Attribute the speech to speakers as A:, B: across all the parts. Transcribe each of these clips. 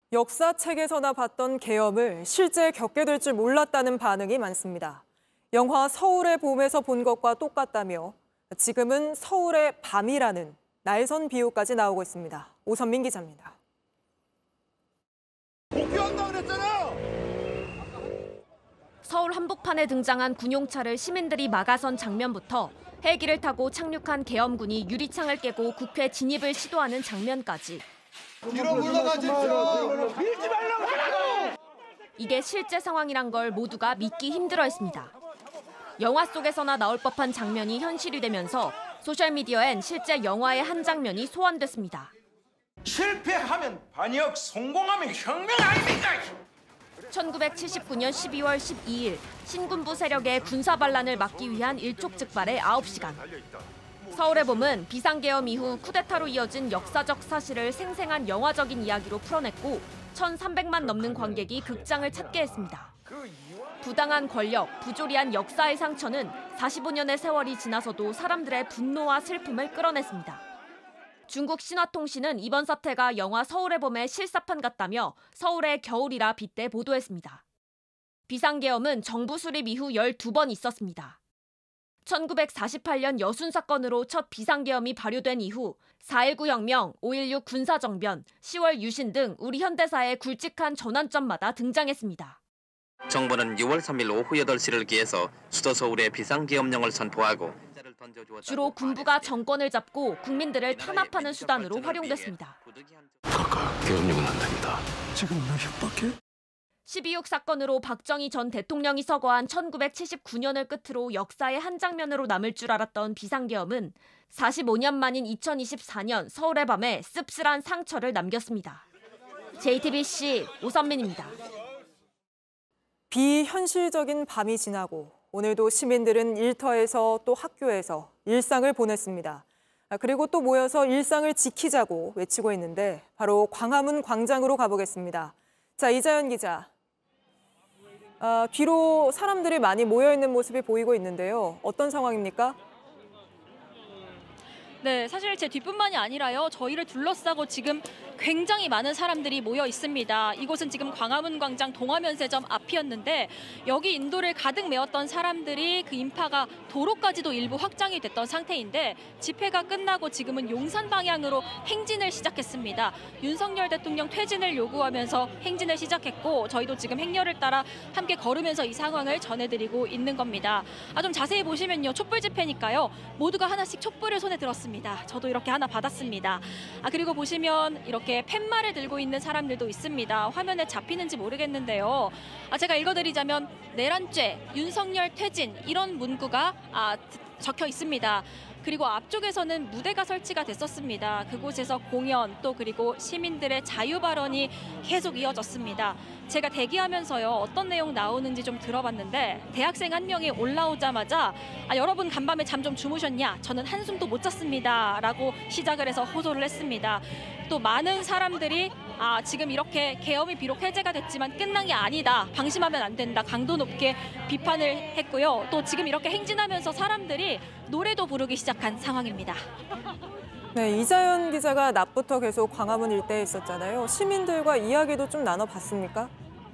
A: 역사책에서나 봤던 계엄을 실제 겪게 될 줄 몰랐다는 반응이 많습니다. 영화 서울의 봄에서 본 것과 똑같다며 지금은 서울의 밤이라는 날선 비유까지 나오고 있습니다. 오선민 기자입니다.
B: 복귀한다 그랬잖아!
C: 서울 한복판에 등장한 군용차를 시민들이 막아선 장면부터 헬기를 타고 착륙한 계엄군이 유리창을 깨고 국회 진입을 시도하는 장면까지.
B: 뒤로 물러가십시오! 밀지 말라고 하라고!
C: 이게 실제 상황이란 걸 모두가 믿기 힘들어했습니다. 영화 속에서나 나올 법한 장면이 현실이 되면서 소셜미디어엔 실제 영화의 한 장면이 소환됐습니다.
D: 실패하면 반역, 성공하면 혁명 아닙니까?
C: 1979년 12월 12일 신군부 세력의 군사반란을 막기 위한 일촉즉발의 9시간. 서울의 봄은 비상계엄 이후 쿠데타로 이어진 역사적 사실을 생생한 영화적인 이야기로 풀어냈고 1,300만 넘는 관객이 극장을 찾게 했습니다. 부당한 권력, 부조리한 역사의 상처는 45년의 세월이 지나서도 사람들의 분노와 슬픔을 끌어냈습니다. 중국 신화통신은 이번 사태가 영화 서울의 봄의 실사판 같다며 서울의 겨울이라 빗대 보도했습니다. 비상계엄은 정부 수립 이후 12번 있었습니다. 1948년 여순 사건으로 첫 비상계엄이 발효된 이후 4.19 혁명, 5.16 군사정변, 10월 유신 등 우리 현대사의 굵직한 전환점마다 등장했습니다.
E: 정부는 6월 3일 오후 8시를 기해서 수도 서울에 비상계엄령을 선포하고
C: 주로 군부가 정권을 잡고 국민들을 탄압하는 수단으로 활용됐습니다.
F: 각각 계엄령은 안 됩니다. 지금 나 협박해?
C: 12.6 사건으로 박정희 전 대통령이 서거한 1979년을 끝으로 역사의 한 장면으로 남을 줄 알았던 비상계엄은 45년 만인 2024년 서울의 밤에 씁쓸한 상처를 남겼습니다. JTBC 오선민입니다.
A: 비현실적인 밤이 지나고 오늘도 시민들은 일터에서 또 학교에서 일상을 보냈습니다. 그리고 또 모여서 일상을 지키자고 외치고 있는데 바로 광화문 광장으로 가보겠습니다. 자, 이자연 기자. 뒤로 사람들이 많이 모여있는 모습이 보이고 있는데요. 어떤 상황입니까?
G: 네, 사실 제 뒷뿐만이 아니라요. 저희를 둘러싸고 지금 굉장히 많은 사람들이 모여 있습니다. 이곳은 지금 광화문 광장 동화면세점 앞이었는데 여기 인도를 가득 메웠던 사람들이 그 인파가 도로까지도 일부 확장이 됐던 상태인데 집회가 끝나고 지금은 용산 방향으로 행진을 시작했습니다. 윤석열 대통령 퇴진을 요구하면서 행진을 시작했고 저희도 지금 행렬을 따라 함께 걸으면서 이 상황을 전해드리고 있는 겁니다. 좀 자세히 보시면요. 촛불 집회니까요. 모두가 하나씩 촛불을 손에 들었습니다. 저도 이렇게 하나 받았습니다. 그리고 보시면 이렇게 팻말을 들고 있는 사람들도 있습니다. 화면에 잡히는지 모르겠는데요. 제가 읽어드리자면 내란죄, 윤석열 퇴진 이런 문구가 적혀 있습니다. 그리고 앞쪽에서는 무대가 설치가 됐었습니다. 그곳에서 공연 또 그리고 시민들의 자유 발언이 계속 이어졌습니다. 제가 대기하면서요 어떤 내용 나오는지 좀 들어봤는데 대학생 한 명이 올라오자마자 여러분 간밤에 잠 좀 주무셨냐? 저는 한숨도 못 잤습니다. 라고 시작을 해서 호소를 했습니다. 또 많은 사람들이 지금 이렇게 계엄이 비록 해제가 됐지만 끝난 게 아니다. 방심하면 안 된다. 강도 높게 비판을 했고요. 또 지금 이렇게 행진하면서 사람들이 노래도 부르기 시작한 상황입니다.
A: 네, 이자연 기자가 낮부터 계속 광화문 일대에 있었잖아요. 시민들과 이야기도 좀 나눠봤습니까?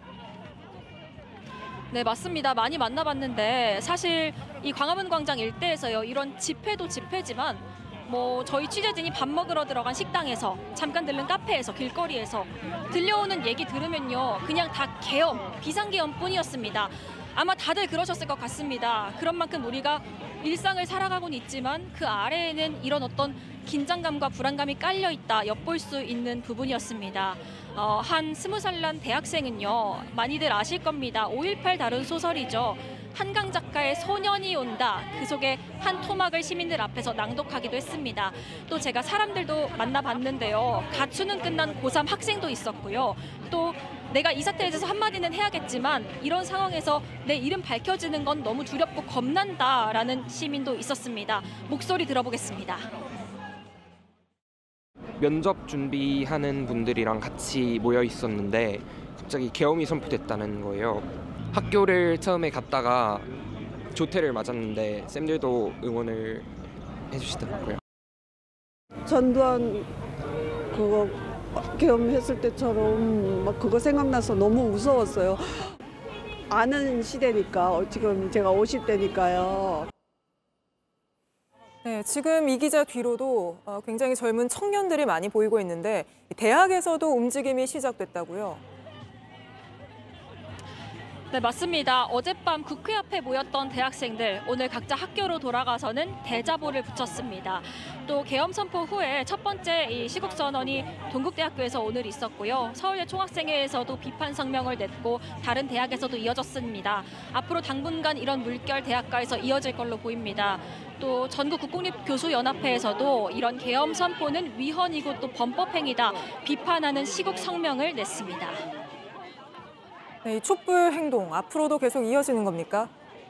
G: 네, 맞습니다. 많이 만나봤는데 사실 이 광화문 광장 일대에서요. 이런 집회도 집회지만 저희 취재진이 밥 먹으러 들어간 식당에서 잠깐 들른 카페에서 길거리에서 들려오는 얘기 들으면요. 그냥 다 계엄, 비상계엄뿐이었습니다. 아마 다들 그러셨을 것 같습니다. 그런 만큼 우리가 일상을 살아가고는 있지만 그 아래에는 이런 어떤 긴장감과 불안감이 깔려 있다 엿볼 수 있는 부분이었습니다. 한 20살 난 대학생은요. 많이들 아실 겁니다. 5.18 다룬 소설이죠. 한강 작가의 소년이 온다. 그 속에 한 토막을 시민들 앞에서 낭독하기도 했습니다. 또 제가 사람들도 만나봤는데요. 가추는 끝난 고3 학생도 있었고요. 또 내가 이 사태에 대해서 한마디는 해야겠지만 이런 상황에서 내 이름 밝혀지는 건 너무 두렵고 겁난다라는 시민도 있었습니다. 목소리 들어보겠습니다.
H: 면접 준비하는 분들이랑 같이 모여 있었는데 갑자기 계엄이 선포됐다는 거예요. 학교를 처음에 갔다가 조퇴를 맞았는데 쌤들도 응원을 해주시더라고요.
I: 전두환 그거 계엄했을 때처럼 막 그거 생각나서 너무 무서웠어요. 아는 시대니까 지금 제가 50대니까요.
A: 네, 지금 이 기자 뒤로도 굉장히 젊은 청년들이 많이 보이고 있는데 대학에서도 움직임이 시작됐다고요.
G: 네, 맞습니다. 어젯밤 국회 앞에 모였던 대학생들 오늘 각자 학교로 돌아가서는 대자보를 붙였습니다. 또 계엄 선포 후에 첫 번째 이 시국 선언이 동국대학교에서 오늘 있었고요. 서울대 총학생회에서도 비판 성명을 냈고 다른 대학에서도 이어졌습니다. 앞으로 당분간 이런 물결 대학가에서 이어질 걸로 보입니다. 또 전국 국공립교수연합회에서도 이런 계엄 선포는 위헌이고 또 범법행위다 비판하는 시국 성명을 냈습니다.
A: 네, 이 촛불 행동 앞으로도 계속 이어지는 겁니까?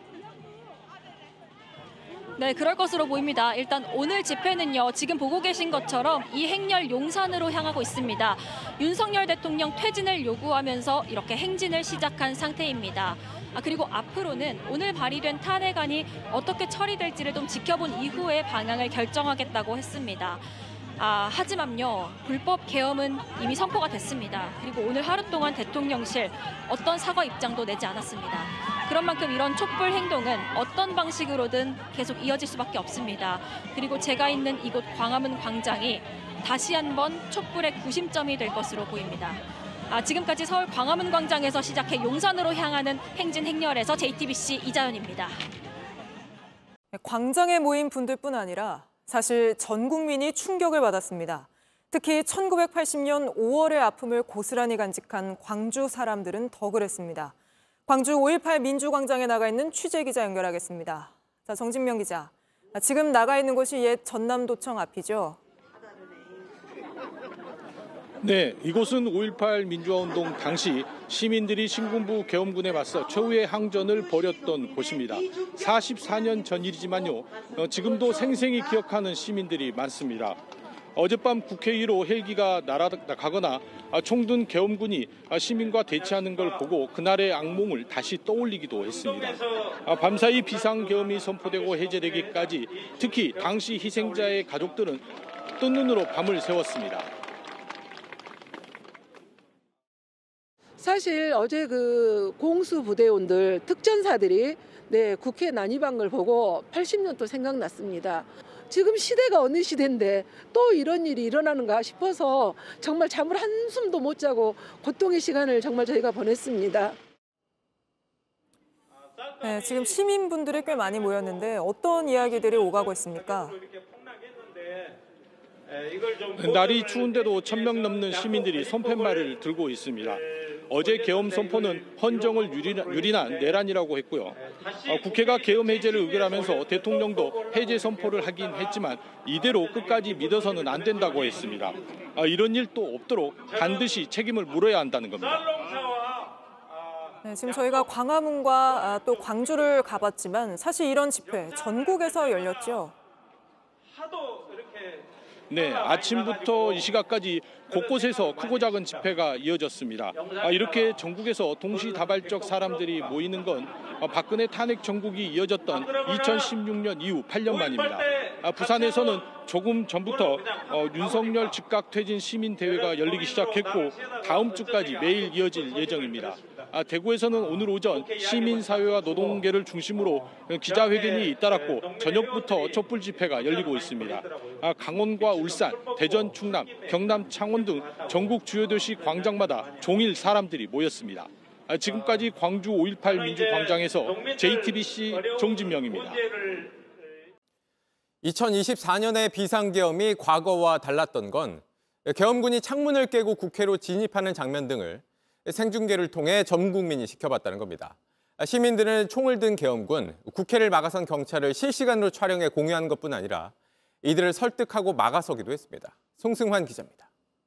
G: 네, 그럴 것으로 보입니다. 일단 오늘 집회는요, 지금 보고 계신 것처럼 이 행렬 용산으로 향하고 있습니다. 윤석열 대통령 퇴진을 요구하면서 이렇게 행진을 시작한 상태입니다. 그리고 앞으로는 오늘 발의된 탄핵안이 어떻게 처리될지를 좀 지켜본 이후에 방향을 결정하겠다고 했습니다. 하지만요, 불법 계엄은 이미 선포가 됐습니다. 그리고 오늘 하루 동안 대통령실 어떤 사과 입장도 내지 않았습니다. 그런 만큼 이런 촛불 행동은 어떤 방식으로든 계속 이어질 수밖에 없습니다. 그리고 제가 있는 이곳 광화문 광장이 다시 한번 촛불의 구심점이 될 것으로 보입니다. 지금까지 서울 광화문 광장에서 시작해 용산으로 향하는 행진 행렬에서 JTBC 이자연입니다.
A: 광장에 모인 분들뿐 아니라 사실 전 국민이 충격을 받았습니다. 특히 1980년 5월의 아픔을 고스란히 간직한 광주 사람들은 더 그랬습니다. 광주 5.18 민주광장에 나가 있는 취재기자 연결하겠습니다. 자, 정진명 기자. 지금 나가 있는 곳이 옛 전남도청 앞이죠?
J: 네, 이곳은 5.18 민주화운동 당시 시민들이 신군부 계엄군에 맞서 최후의 항전을 벌였던 곳입니다. 44년 전 일이지만요, 지금도 생생히 기억하는 시민들이 많습니다. 어젯밤 국회 1호 헬기가 날아가거나 총든 계엄군이 시민과 대치하는 걸 보고 그날의 악몽을 다시 떠올리기도 했습니다. 밤사이 비상계엄이 선포되고 해제되기까지 특히 당시 희생자의 가족들은 뜬 눈으로 밤을 새웠습니다.
I: 사실 어제 그 공수부대원들, 특전사들이 국회 난입한 걸 보고 80년도 생각났습니다. 지금 시대가 어느 시대인데 또 이런 일이 일어나는가 싶어서 정말 잠을 한숨도 못 자고 고통의 시간을 정말 저희가 보냈습니다.
A: 네, 지금 시민분들이 꽤 많이 모였는데 어떤 이야기들이 오가고 있습니까?
J: 날이 추운데도 1000명 넘는 시민들이 손팻말을 들고 있습니다. 어제 계엄 선포는 헌정을 유린한 내란이라고 했고요. 국회가 계엄 해제를 의결하면서 대통령도 해제 선포를 하긴 했지만 이대로 끝까지 믿어서는 안 된다고 했습니다. 이런 일 또 없도록 반드시 책임을 물어야 한다는 겁니다.
A: 네, 지금 저희가 광화문과 또 광주를 가봤지만 사실 이런 집회 전국에서 열렸죠.
J: 네, 아침부터 이 시각까지 곳곳에서 크고 작은 집회가 이어졌습니다. 이렇게 전국에서 동시다발적 사람들이 모이는 건 박근혜 탄핵 정국이 이어졌던 2016년 이후 8년 만입니다. 부산에서는 조금 전부터 윤석열 즉각 퇴진 시민대회가 열리기 시작했고 다음 주까지 매일 이어질 예정입니다. 대구에서는 오늘 오전 시민사회와 노동계를 중심으로 기자회견이 잇따랐고 저녁부터 촛불 집회가 열리고 있습니다. 강원과 울산, 대전, 충남, 경남, 창원 등 전국 주요 도시 광장마다 종일 사람들이 모였습니다. 지금까지 광주 5.18 민주광장에서 JTBC 정진명입니다.
K: 2024년의 비상계엄이 과거와 달랐던 건 계엄군이 창문을 깨고 국회로 진입하는 장면 등을 생중계를 통해 전 국민이 지켜봤다는 겁니다. 시민들은 총을 든 계엄군, 국회를 막아선 경찰을 실시간으로 촬영해 공유한 것뿐 아니라 이들을 설득하고 막아서기도 했습니다. 송승환 기자입니다.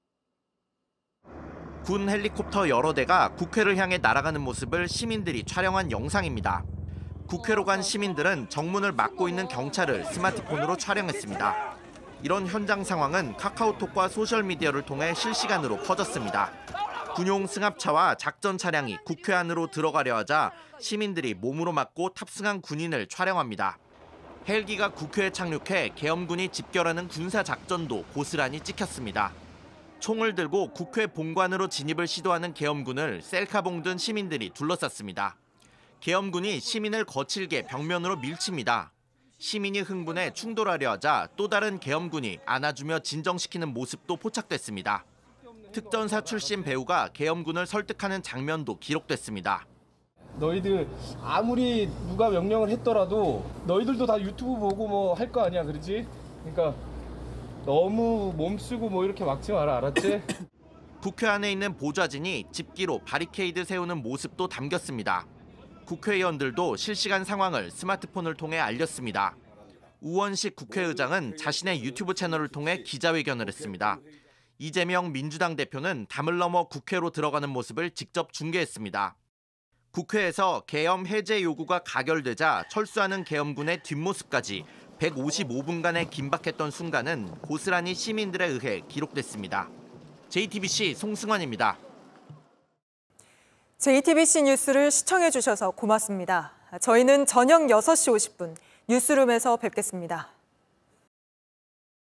L: 군 헬리콥터 여러 대가 국회를 향해 날아가는 모습을 시민들이 촬영한 영상입니다. 국회로 간 시민들은 정문을 막고 있는 경찰을 스마트폰으로 촬영했습니다. 이런 현장 상황은 카카오톡과 소셜미디어를 통해 실시간으로 퍼졌습니다. 군용 승합차와 작전 차량이 국회 안으로 들어가려 하자 시민들이 몸으로 막고 탑승한 군인을 촬영합니다. 헬기가 국회에 착륙해 계엄군이 집결하는 군사 작전도 고스란히 찍혔습니다. 총을 들고 국회 본관으로 진입을 시도하는 계엄군을 셀카봉 든 시민들이 둘러쌌습니다. 계엄군이 시민을 거칠게 벽면으로 밀칩니다. 시민이 흥분해 충돌하려 하자 또 다른 계엄군이 안아주며 진정시키는 모습도 포착됐습니다. 특전사 출신 배우가 계엄군을 설득하는 장면도 기록됐습니다.
M: 너희들 아무리 누가 명령을 했더라도 너희들도 다 유튜브 보고 뭐 할 거 아니야, 그렇지? 그러니까 너무 몸쓰고 뭐 이렇게 막지 마라, 알았지?
L: 국회 안에 있는 보좌진이 집기로 바리케이드 세우는 모습도 담겼습니다. 국회의원들도 실시간 상황을 스마트폰을 통해 알렸습니다. 우원식 국회의장은 자신의 유튜브 채널을 통해 기자회견을 했습니다. 이재명 민주당 대표는 담을 넘어 국회로 들어가는 모습을 직접 중계했습니다. 국회에서 계엄 해제 요구가 가결되자 철수하는 계엄군의 뒷모습까지 155분간의 긴박했던 순간은 고스란히 시민들에 의해 기록됐습니다. JTBC 송승환입니다.
A: JTBC 뉴스를 시청해 주셔서 고맙습니다. 저희는 저녁 6시 50분 뉴스룸에서 뵙겠습니다.